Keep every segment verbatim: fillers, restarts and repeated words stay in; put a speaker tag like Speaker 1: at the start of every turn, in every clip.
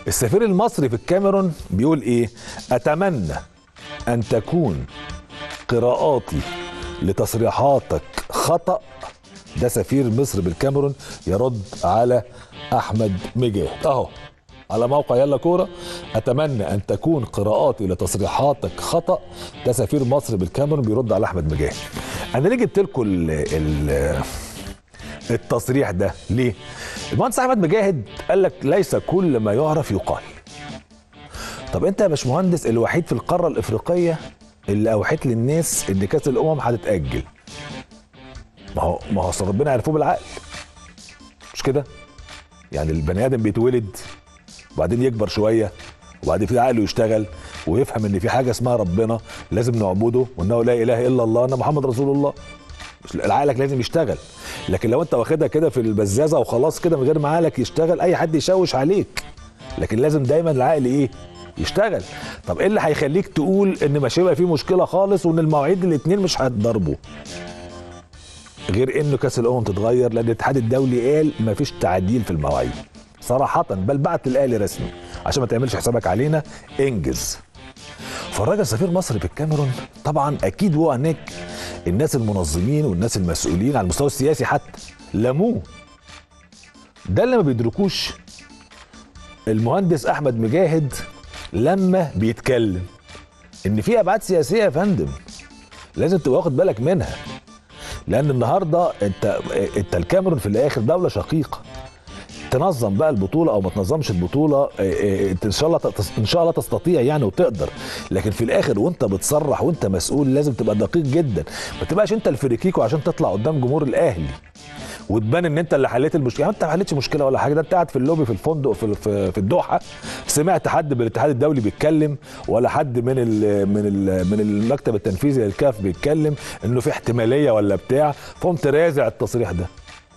Speaker 1: السفير المصري في الكاميرون بيقول ايه؟ اتمنى ان تكون قراءاتي لتصريحاتك خطأ. ده سفير مصر بالكاميرون يرد على احمد مجاهد اهو على موقع يلا كوره. اتمنى ان تكون قراءاتي لتصريحاتك خطأ. ده سفير مصر بالكاميرون بيرد على احمد مجاهد. انا ليه جبت لكم التصريح ده؟ ليه؟ المهندس احمد مجاهد قال لك ليس كل ما يعرف يقال. طب انت يا باشمهندس الوحيد في القاره الافريقيه اللي اوحيت للناس ان كاس الامم هتتاجل. ما هو ما هو اصل ربنا عرفوه بالعقل، مش كده؟ يعني البني ادم بيتولد وبعدين يكبر شويه وبعدين في عقله يشتغل ويفهم ان في حاجه اسمها ربنا لازم نعبده وانه لا اله الا الله ان محمد رسول الله. عقلك لازم يشتغل. لكن لو انت واخدها كده في البزازه وخلاص كده من غير ما عقلك يشتغل اي حد يشوش عليك. لكن لازم دايما العقل ايه؟ يشتغل. طب ايه اللي هيخليك تقول ان مش هيبقى في مشكله خالص وان المواعيد الاثنين مش هيتضربوا؟ غير انه كاس الامم تتغير لان الاتحاد الدولي قال مفيش تعديل في المواعيد صراحه، بل بعت للاهلي رسمي عشان ما تعملش حسابك علينا انجز. فالراجل سفير مصر في الكاميرون طبعا اكيد هو هناك الناس المنظمين والناس المسؤولين على المستوى السياسي حتى لموه. ده اللي ما بيدركوش المهندس احمد مجاهد لما بيتكلم ان في ابعاد سياسيه يا فندم لازم تبقى واخد بالك منها. لان النهارده انت انت الكاميرون في الاخر دوله شقيقه. تنظم بقى البطوله او ما تنظمش البطوله ان شاء الله ان شاء الله تستطيع يعني وتقدر. لكن في الاخر وانت بتصرح وانت مسؤول لازم تبقى دقيق جدا. ما تبقاش انت الفريكيكو عشان تطلع قدام جمهور الاهلي وتبان ان انت اللي حليت المشكله. يعني انت ما حليتش مشكله ولا حاجه. ده انت قاعد في اللوبي في الفندق في في الدوحه سمعت حد بالاتحاد الدولي بيتكلم ولا حد من ال من ال من المكتب التنفيذي للكاف بيتكلم انه في احتماليه ولا بتاع فقمت رازع التصريح ده.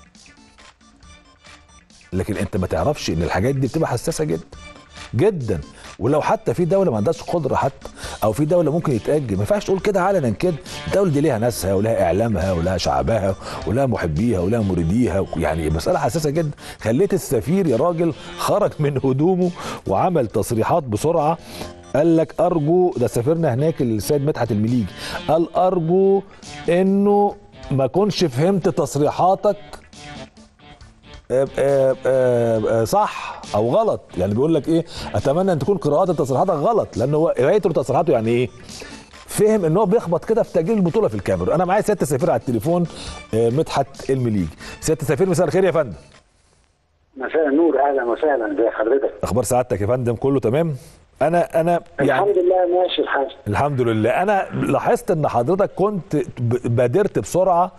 Speaker 1: لكن انت ما تعرفش ان الحاجات دي بتبقى حساسه جدا جدا. ولو حتى في دوله ما عندهاش قدره حتى او في دوله ممكن يتاجل ما ينفعش تقول كده علنا كده. الدوله دي ليها ناسها ولها اعلامها ولها شعبها ولها محبيها ولها مريديها. يعني مساله حساسه جدا. خليت السفير يا راجل خرج من هدومه وعمل تصريحات بسرعه. قال لك ارجو، ده سفيرنا هناك السيد مدحت المليجي قال ارجو انه ما كنش فهمت تصريحاتك آآ آآ صح او غلط. يعني بيقول لك ايه؟ اتمنى ان تكون قراءات تصريحاتك غلط. لان هو قرايته لتصريحاته يعني ايه؟ فهم ان هو بيخبط كده في تاجيل البطوله في الكاميرون. انا معايا سياده السفير على التليفون مدحت المليجي. سياده السفير مساء الخير يا فندم.
Speaker 2: مساء النور، اهلا وسهلا بحضرتك.
Speaker 1: اخبار سعادتك يا فندم؟ كله تمام؟ انا انا
Speaker 2: يعني الحمد لله ماشي الحال.
Speaker 1: الحمد لله. انا لاحظت ان حضرتك كنت بادرت بسرعه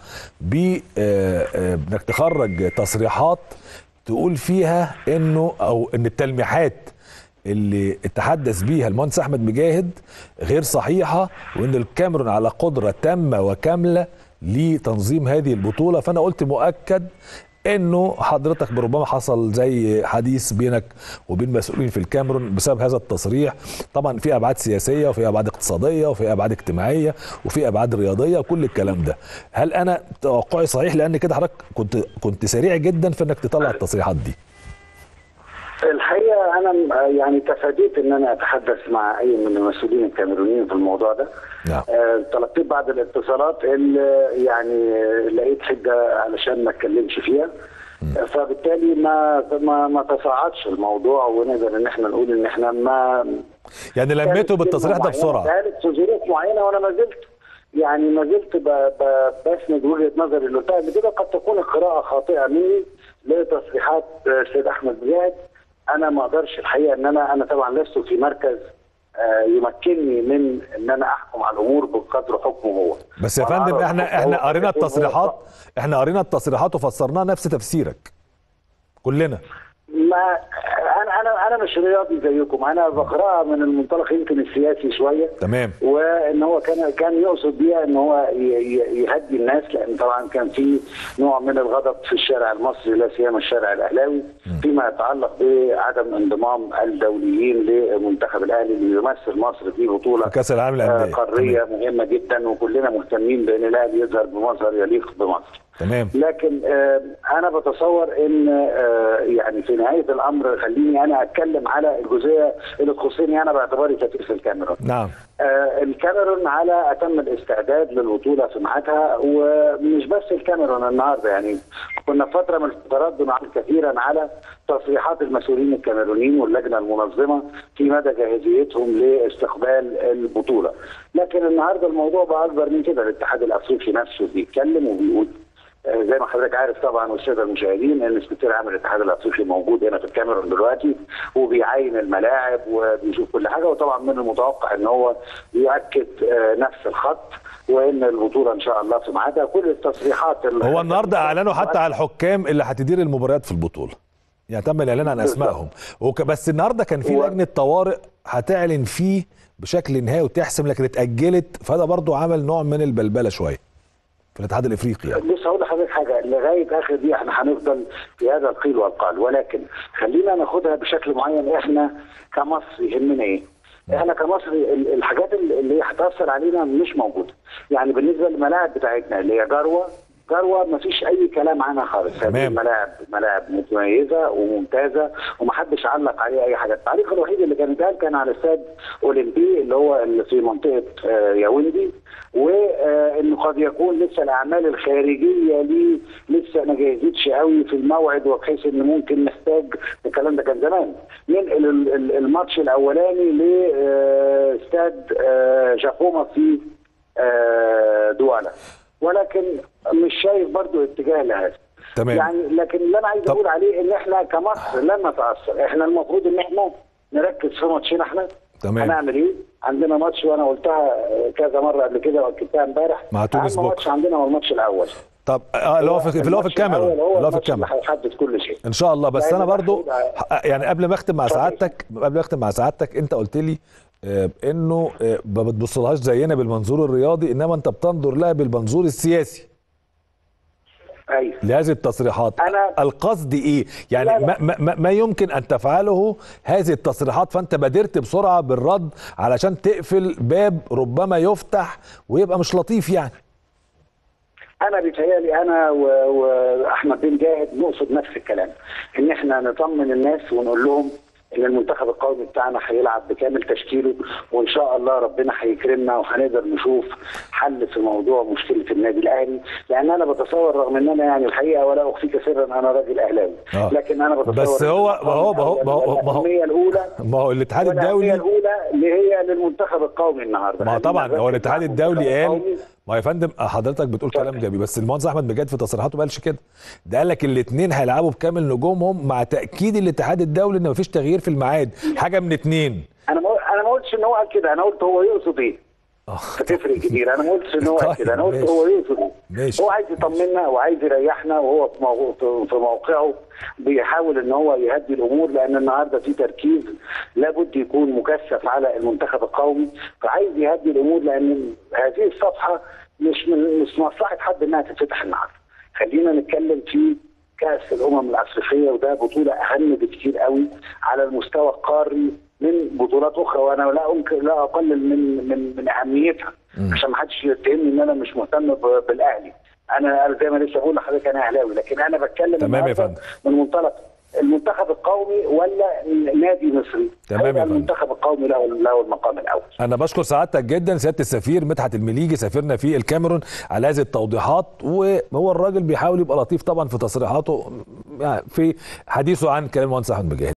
Speaker 1: بانك تخرج تصريحات تقول فيها انه او ان التلميحات اللي تحدث بيها المهندس احمد مجاهد غير صحيحه وان الكاميرون على قدره تامه وكامله لتنظيم هذه البطوله. فانا قلت مؤكد انه حضرتك بربما حصل زي حديث بينك وبين مسؤولين في الكاميرون بسبب هذا التصريح. طبعا في ابعاد سياسيه وفي ابعاد اقتصاديه وفي ابعاد اجتماعيه وفي ابعاد رياضيه وكل الكلام ده. هل انا توقعي صحيح؟ لان كده حضرتك كنت كنت سريع جدا في انك تطلع التصريحات دي.
Speaker 2: الحقيقه انا يعني تفاديت ان انا اتحدث مع اي من المسؤولين الكاميرونيين في الموضوع ده. نعم. آه تلقيت بعض الاتصالات اللي يعني لقيت حجه علشان ما اتكلمش فيها. م. فبالتالي ما ما ما تصاعدش الموضوع ونقدر ان احنا نقول ان احنا ما
Speaker 1: يعني لميته بالتصريح ده بسرعه.
Speaker 2: كانت في ظروف معينه وانا ما زلت يعني ما زلت بسند وجهه نظري اللي قلتها قبل كده. قد تكون القراءه خاطئه مني لتصريحات السيد احمد مجاهد. انا ما اقدرش الحقيقه ان انا انا طبعا لست في مركز يمكنني من ان انا احكم على الامور بقدر حكمه هو.
Speaker 1: بس يا فندم احنا احنا قرينا التصريحات احنا قرينا التصريحات وفسرناها نفس تفسيرك كلنا.
Speaker 2: ما انا انا انا مش رياضي زيكم. انا بقراها من المنطلق يمكن السياسي شويه.
Speaker 1: تمام.
Speaker 2: وان هو كان كان يقصد بيها ان هو يهدي الناس. لان طبعا كان في نوع من الغضب في الشارع المصري لا سيما الشارع الاهلاوي فيما يتعلق بعدم انضمام الدوليين لمنتخب الاهلي اللي يمثل مصر في بطوله
Speaker 1: في كاس العالم للانديه
Speaker 2: قاريه مهمه جدا وكلنا مهتمين بان الاهلي يظهر بمظهر يليق بمصر.
Speaker 1: تمام.
Speaker 2: لكن آه انا بتصور ان آه يعني في نهايه الامر خليني انا اتكلم على الجزئيه اللي تخصني انا باعتباري سفير في الكاميرون.
Speaker 1: نعم.
Speaker 2: آه الكاميرون على اتم الاستعداد للبطوله في ميعادها، ومش بس الكاميرون النهارده، يعني كنا في فتره من الفترات بنعمل كثيرا على تصريحات المسؤولين الكاميرونيين واللجنه المنظمه في مدى جاهزيتهم لاستقبال البطوله، لكن النهارده الموضوع بقى اكبر من كده. الاتحاد الافريقي نفسه بيتكلم وبيقول آه زي ما حضرتك عارف طبعا والساده المشاهدين ان سكرتير عام الاتحاد الافريقي موجود هنا في الكاميرون دلوقتي وبيعين الملاعب وبيشوف كل حاجه، وطبعا من المتوقع ان هو يؤكد آه نفس الخط وان البطوله ان شاء الله في ميعادها. كل التصريحات
Speaker 1: هو النهارده اعلنوا حتى على الحكام اللي هتدير المباريات في البطوله، يعني تم الاعلان عن اسمائهم، بس النهارده كان في لجنه طوارئ هتعلن فيه بشكل نهائي وتحسم، لكن اتاجلت، فده برضو عمل نوع من البلبله شويه في الاتحاد الافريقي. يعني
Speaker 2: بص هقول لحضرتك حاجه، لغايه اخر دي احنا هنفضل في هذا القيل والقال، ولكن خلينا ناخدها بشكل معين. احنا كمصر يهمنا ايه؟ احنا كمصر الحاجات اللي هي هتاثر علينا مش موجوده، يعني بالنسبه للملاعب بتاعتنا اللي هي جروه جروه ما فيش اي كلام عنها خالص. هذه الملاعب ملاعب متميزه وممتازه ومحدش علق عليها اي حاجه. التعليق الوحيد اللي كان اتقال كان على استاد اولمبي اللي هو اللي في منطقه ياوندي، وان قد يكون لسه الاعمال الخارجيه ليه لسه ما جهزتش قوي في الموعد، وبحيث ان ممكن نحتاج، الكلام ده كان زمان، ننقل الماتش الاولاني لاستاد جاكوما في دوالا، ولكن مش شايف برضو اتجاه لهذا.
Speaker 1: تمام.
Speaker 2: يعني لكن اللي انا عايز اقول عليه ان احنا كمصر لن نتاثر، احنا المفروض ان احنا نركز في ماتشين. احنا
Speaker 1: تمام.
Speaker 2: هنعمل ايه؟ عندنا ماتش وانا قلتها كذا مره قبل كده واكدتها امبارح،
Speaker 1: مع تونس بكره.
Speaker 2: ماتش عندنا هو الماتش الاول.
Speaker 1: طب اه اللي هو في اللي هو في الكاميرون، اللي هو في الكاميرون
Speaker 2: هيحدد كل شيء
Speaker 1: ان شاء الله. بس انا برضو يعني قبل ما اختم مع سعادتك قبل ما اختم مع سعادتك انت قلت لي آه انه آه ما بتبصلهاش زينا بالمنظور الرياضي، انما انت بتنظر لها بالمنظور السياسي.
Speaker 2: ايوه.
Speaker 1: لهذه التصريحات
Speaker 2: أنا
Speaker 1: القصد ايه؟ يعني
Speaker 2: لا لا.
Speaker 1: ما, ما, ما يمكن ان تفعله هذه التصريحات، فانت بادرت بسرعه بالرد علشان تقفل باب ربما يفتح ويبقى مش لطيف. يعني
Speaker 2: انا بيتهيألي انا واحمد بن جاهد نقصد نفس الكلام، ان احنا نطمن الناس ونقول لهم ان المنتخب القومي بتاعنا هيلعب بكامل تشكيله، وان شاء الله ربنا هيكرمنا وهنقدر نشوف حل في موضوع مشكله النادي الاهلي. لان انا بتصور رغم ان انا يعني الحقيقه ولا اخفيك سرا انا راجل اهلاوي،
Speaker 1: آه.
Speaker 2: لكن انا بتصور
Speaker 1: بس هو ما هو ما هو ما هو ما هو
Speaker 2: الاولى
Speaker 1: ما هو الاتحاد الدولي
Speaker 2: الاولى اللي هي للمنتخب القومي النهارده.
Speaker 1: ما هو طبعا هو الاتحاد الدولي قال، ما يا فندم حضرتك بتقول كلام جميل، بس المهندس احمد بجد في تصريحاته ما قالش كده، ده قال لك الاثنين هيلعبوا بكامل نجومهم، مع تاكيد الاتحاد الدولي ان مفيش تغيير في الميعاد، حاجه من اثنين.
Speaker 2: انا ما انا ما قلتش ان هو قال كده، انا قلت هو يقصد ايه. هتفرق كتير. انا ما قلتش ان هو قال كده، انا قلت هو يقصد ايه. هو عايز يطمنا وعايز يريحنا، وهو في موقعه بيحاول ان هو يهدي الامور، لان النهارده في تركيز لابد يكون مكثف على المنتخب القومي، فعايز يهدي الامور، لان هذه الصفحه مش من مش مصلحه حد انها تتفتح النهارده. خلينا نتكلم في كاس الامم الافريقيه، وده بطوله اهم بكتير قوي على المستوى القاري من بطولات اخرى، وانا لا أمكن لا اقلل من من من اهميتها، عشان ما حدش يتهمني ان انا مش مهتم بالاهلي. انا زي ما لسه بقول لحضرتك انا اهلاوي، لكن انا بتكلم
Speaker 1: تمام يا فندم
Speaker 2: من منطلق المنتخب القومي ولا نادي مصري.
Speaker 1: تمام يا فندم.
Speaker 2: المنتخب القومي له له المقام الاول.
Speaker 1: انا بشكر سعادتك جدا سياده السفير مدحت المليجي سفيرنا في الكاميرون على هذه التوضيحات، وهو الراجل بيحاول يبقى لطيف طبعا في تصريحاته في حديثه عن كلام المهندس احمد بن جاهد.